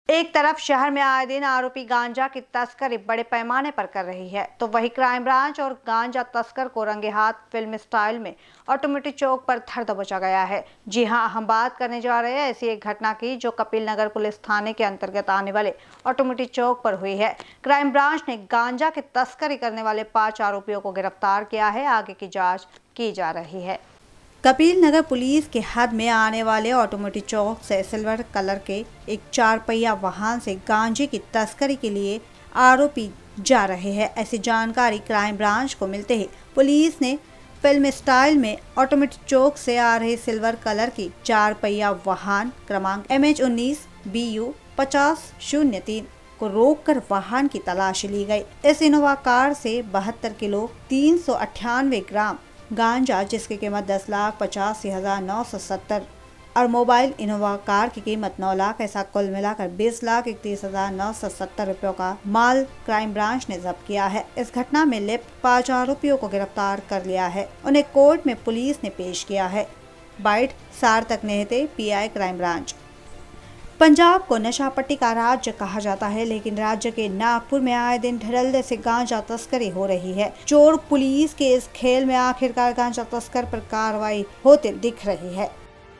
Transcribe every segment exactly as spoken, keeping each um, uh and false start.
एक तरफ शहर में आए दिन आरोपी गांजा की तस्करी बड़े पैमाने पर कर रही है, तो वही क्राइम ब्रांच और गांजा तस्कर को रंगे हाथ फिल्म स्टाइल में ऑटोमेटिक चौक पर धर दबोचा गया है। जी हां, हम बात करने जा रहे हैं ऐसी एक घटना की जो कपिल नगर पुलिस थाने के अंतर्गत आने वाले ऑटोमेटिक चौक पर हुई है। क्राइम ब्रांच ने गांजा की तस्करी करने वाले पांच आरोपियों को गिरफ्तार किया है। आगे की जाँच की जा रही है। कपिल नगर पुलिस के हद में आने वाले ऑटोमेटिक चौक से सिल्वर कलर के एक चार पहिया वाहन से गांजे की तस्करी के लिए आरोपी जा रहे हैं। ऐसी जानकारी क्राइम ब्रांच को मिलते ही पुलिस ने फिल्म स्टाइल में ऑटोमेटिक चौक से आ रहे सिल्वर कलर की चार पहिया वाहन क्रमांक एम एच उन्नीस बी यू पचास शून्य तीन को रोककर वाहन की तलाशी ली गई। इस इनोवा कार से बहत्तर किलो तीन सौ अट्ठानवे ग्राम गांजा जिसकी कीमत दस लाख पचासी हजार नौ सौ सत्तर और मोबाइल इनोवा कार की कीमत नौ लाख ऐसा कुल मिलाकर बीस लाख इकतीस हजार नौ सौ सत्तर रुपयों का माल क्राइम ब्रांच ने जब्त किया है। इस घटना में लिप्त पांच आरोपियों को गिरफ्तार कर लिया है। उन्हें कोर्ट में पुलिस ने पेश किया है। Bite Sarthak Nehte, P I crime branch. Punjab को नशा पट्टी का राज्य कहा जाता है, लेकिन राज्य के नागपुर में आए दिन धड़ल्ले से गांजा तस्करी हो रही है। चोर पुलिस के इस खेल में आखिरकार गांजा तस्कर पर कार्रवाई होते दिख रही है।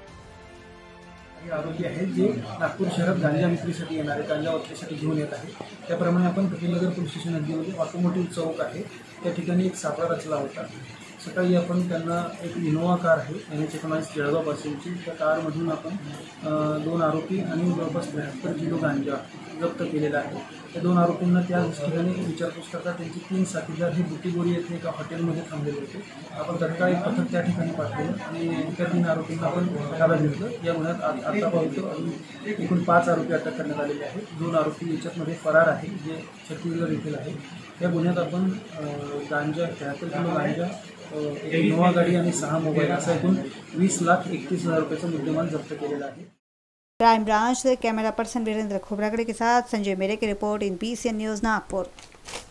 आरोपी आहेत जे नागपूर शहरात गांजा विक्रीसाठी येणारे गांजा विक्रीसाठी घेऊन येत आहे। त्याप्रमाणे आपण कपिलनगर पोलीस स्टेशन हद्दीमध्ये ऑटोमोटिव्ह चौक आहे त्या ठिकाणी एक सापळा रचला होता। सकाळी आपण त्यांना एक इनोवा कार आहे एन एच एकोणीस जळगाव पासूनची त्या कारमधून आपण दोन आरोपी आणि जवळपास बहात्तर किलो गांजा जप्त केलेला आहे। त्या दोन आरोपींना त्या ठिकाणी विचारपूस करता त्यांची तीन साथीदार हे बुटीबोरी येथे एका हॉटेलमध्ये थांबलेले होते। आपण तत्काळ एक पथक त्या ठिकाणी पाठवलं आणि त्या तीन आरोपींना आपण ताब्यात घेतलं। या गुन्ह्यात आतापर्यंत एकूण पाच आरोपी अटक करण्यात आलेले आहेत। दोन आरोपी याच्यामध्ये फरार आहे जे छत्तीसगड येथील आहे। या गुन्ह्यात आपण गांजा त्र्याहत्तर किलो गांजा, एक इनोवा गाड़ी आणि सहा मोबाइल असा एकूण वीस लाख इकतीस हजार रुपये का मुद्देमाल जब्त केलेला है। क्राइम ब्रांच से कैमरा पर्सन वीरेंद्र खोबरागड़े के साथ संजय मेरे की report in P C N news Nagpur.